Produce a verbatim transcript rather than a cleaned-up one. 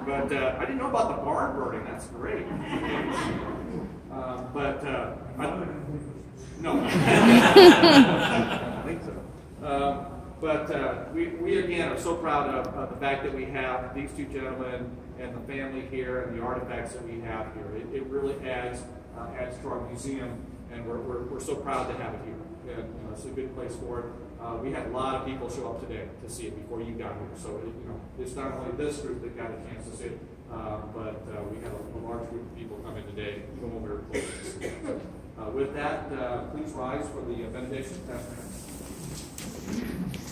But uh, I didn't know about the barn burning. That's great. Uh, but uh, I, no, I don't think so. Um, but uh, we, we again are so proud of, of the fact that we have these two gentlemen and the family here and the artifacts that we have here. It, it really adds uh, adds to our museum, and we're, we're, we're so proud to have it here. And, you know, it's a good place for it. Uh, we had a lot of people show up today to see it before you got here. So it, you know, it's not only this group that got a chance to see it, uh, but uh, we had a, a large group of people come in today, even when we were closed. Uh, with that, uh, please rise for the benediction.